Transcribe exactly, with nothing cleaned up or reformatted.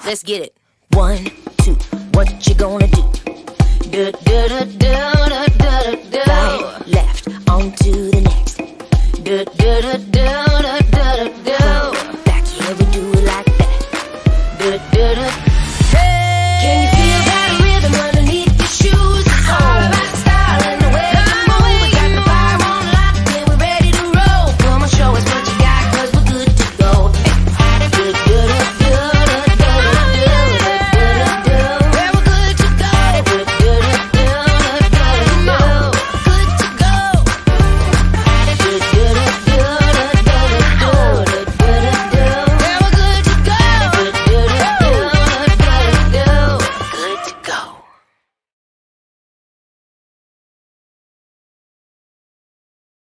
Let's get it. One, two, what you gonna do? Do, do, do, do, do, do, do. Right, left, on to the next. Do, do, do, do, do, do, do. Back here we do it like that. Do, do, do.